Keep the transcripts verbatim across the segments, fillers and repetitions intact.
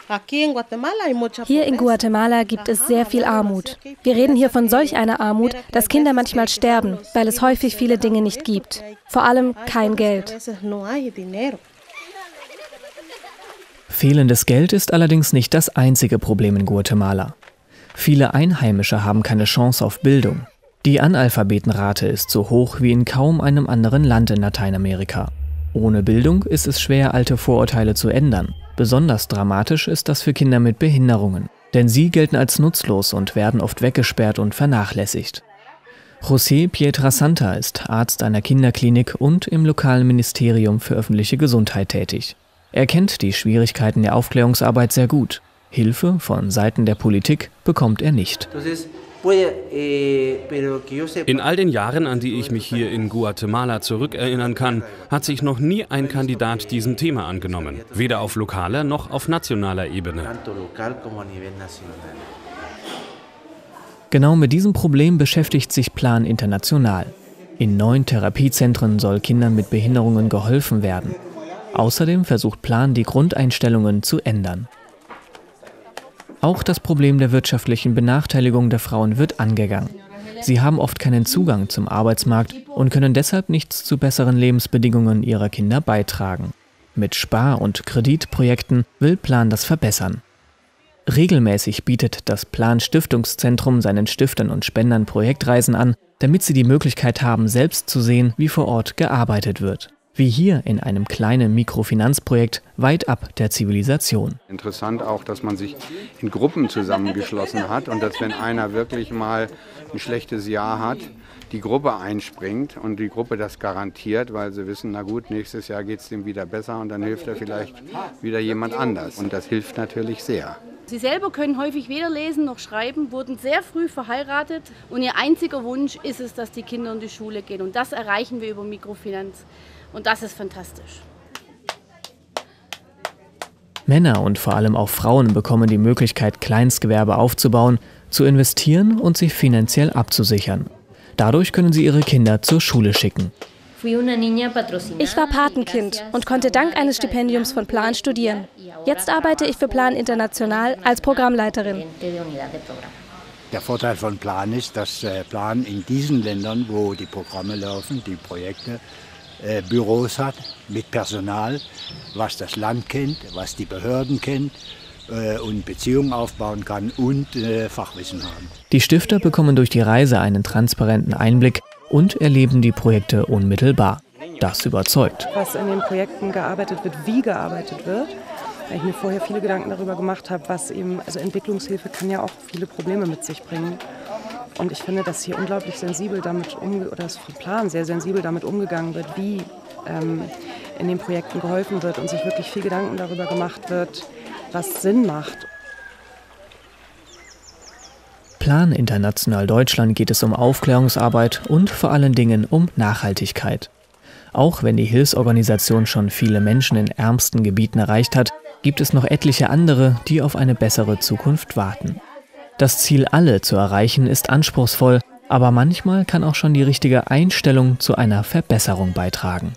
Hier in Guatemala gibt es sehr viel Armut. Wir reden hier von solch einer Armut, dass Kinder manchmal sterben, weil es häufig viele Dinge nicht gibt. Vor allem kein Geld. Fehlendes Geld ist allerdings nicht das einzige Problem in Guatemala. Viele Einheimische haben keine Chance auf Bildung. Die Analphabetenrate ist so hoch wie in kaum einem anderen Land in Lateinamerika. Ohne Bildung ist es schwer, alte Vorurteile zu ändern. Besonders dramatisch ist das für Kinder mit Behinderungen, denn sie gelten als nutzlos und werden oft weggesperrt und vernachlässigt. José Pietrasanta ist Arzt einer Kinderklinik und im lokalen Ministerium für öffentliche Gesundheit tätig. Er kennt die Schwierigkeiten der Aufklärungsarbeit sehr gut. Hilfe von Seiten der Politik bekommt er nicht. In all den Jahren, an die ich mich hier in Guatemala zurückerinnern kann, hat sich noch nie ein Kandidat diesem Thema angenommen. Weder auf lokaler noch auf nationaler Ebene. Genau mit diesem Problem beschäftigt sich Plan International. In neun Therapiezentren soll Kindern mit Behinderungen geholfen werden. Außerdem versucht Plan, die Grundeinstellungen zu ändern. Auch das Problem der wirtschaftlichen Benachteiligung der Frauen wird angegangen. Sie haben oft keinen Zugang zum Arbeitsmarkt und können deshalb nichts zu besseren Lebensbedingungen ihrer Kinder beitragen. Mit Spar- und Kreditprojekten will Plan das verbessern. Regelmäßig bietet das Plan Stiftungszentrum seinen Stiftern und Spendern Projektreisen an, damit sie die Möglichkeit haben, selbst zu sehen, wie vor Ort gearbeitet wird. Wie hier in einem kleinen Mikrofinanzprojekt weit ab der Zivilisation. Interessant auch, dass man sich in Gruppen zusammengeschlossen hat und dass, wenn einer wirklich mal ein schlechtes Jahr hat, die Gruppe einspringt und die Gruppe das garantiert, weil sie wissen, na gut, nächstes Jahr geht es dem wieder besser und dann hilft er vielleicht wieder jemand anders. Und das hilft natürlich sehr. Sie selber können häufig weder lesen noch schreiben, wurden sehr früh verheiratet und ihr einziger Wunsch ist es, dass die Kinder in die Schule gehen. Und das erreichen wir über Mikrofinanz. Und das ist fantastisch. Männer und vor allem auch Frauen bekommen die Möglichkeit, Kleinstgewerbe aufzubauen, zu investieren und sich finanziell abzusichern. Dadurch können sie ihre Kinder zur Schule schicken. Ich war Patenkind und konnte dank eines Stipendiums von Plan studieren. Jetzt arbeite ich für Plan International als Programmleiterin. Der Vorteil von Plan ist, dass Plan in diesen Ländern, wo die Programme laufen, die Projekte, äh, Büros hat mit Personal, was das Land kennt, was die Behörden kennt äh, und Beziehungen aufbauen kann und äh, Fachwissen haben. Die Stifter bekommen durch die Reise einen transparenten Einblick und erleben die Projekte unmittelbar. Das überzeugt. Was in den Projekten gearbeitet wird, wie gearbeitet wird. Weil ich mir vorher viele Gedanken darüber gemacht habe, was eben, also Entwicklungshilfe kann ja auch viele Probleme mit sich bringen. Und ich finde, dass hier unglaublich sensibel damit umge oder das vom Plan sehr sensibel damit umgegangen wird, wie ähm, in den Projekten geholfen wird und sich wirklich viel Gedanken darüber gemacht wird, was Sinn macht. Plan International Deutschland geht es um Aufklärungsarbeit und vor allen Dingen um Nachhaltigkeit. Auch wenn die Hilfsorganisation schon viele Menschen in ärmsten Gebieten erreicht hat, gibt es noch etliche andere, die auf eine bessere Zukunft warten. Das Ziel, alle zu erreichen, ist anspruchsvoll, aber manchmal kann auch schon die richtige Einstellung zu einer Verbesserung beitragen.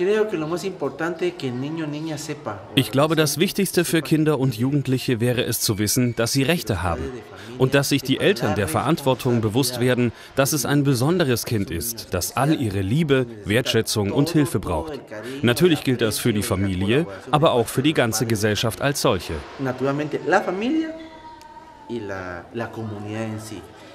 Ich glaube, das Wichtigste für Kinder und Jugendliche wäre es zu wissen, dass sie Rechte haben und dass sich die Eltern der Verantwortung bewusst werden, dass es ein besonderes Kind ist, das all ihre Liebe, Wertschätzung und Hilfe braucht. Natürlich gilt das für die Familie, aber auch für die ganze Gesellschaft als solche. Naturalmente la familia y la, la comunidad en sí.